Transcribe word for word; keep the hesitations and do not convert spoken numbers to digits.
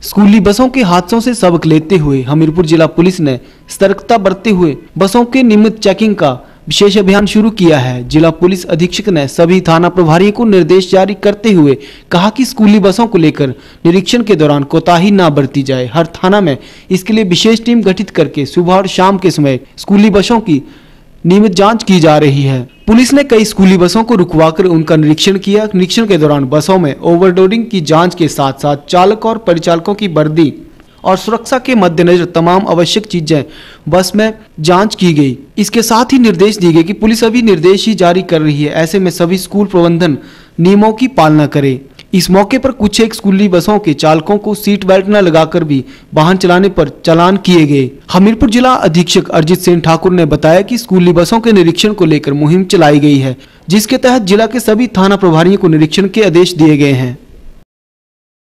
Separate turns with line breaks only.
स्कूली बसों के हादसों से सबक लेते हुए हमीरपुर जिला पुलिस ने सतर्कता बरतते हुए बसों के नियमित चेकिंग का विशेष अभियान शुरू किया है। जिला पुलिस अधीक्षक ने सभी थाना प्रभारियों को निर्देश जारी करते हुए कहा कि स्कूली बसों को लेकर निरीक्षण के दौरान कोताही न बरती जाए। हर थाना में इसके लिए विशेष टीम गठित करके सुबह और शाम के समय स्कूली बसों की नियमित जांच की जा रही है। पुलिस ने कई स्कूली बसों को रुकवाकर उनका निरीक्षण किया। निरीक्षण के दौरान बसों में ओवरलोडिंग की जांच के साथ साथ चालक और परिचालकों की वर्दी और सुरक्षा के मद्देनजर तमाम आवश्यक चीजें बस में जांच की गई। इसके साथ ही निर्देश दिए गए कि पुलिस अभी निर्देश ही जारी कर रही है, ऐसे में सभी स्कूल प्रबंधन नियमों की पालना करे। इस मौके पर कुछ एक स्कूली बसों के चालकों को सीट बेल्ट न लगाकर भी वाहन चलाने पर चालान किए गए। हमीरपुर जिला अधीक्षक अरजित सिंह ठाकुर ने बताया कि स्कूली बसों के निरीक्षण को लेकर मुहिम चलाई गई है, जिसके तहत जिला के सभी थाना प्रभारियों को निरीक्षण के आदेश दिए गए हैं।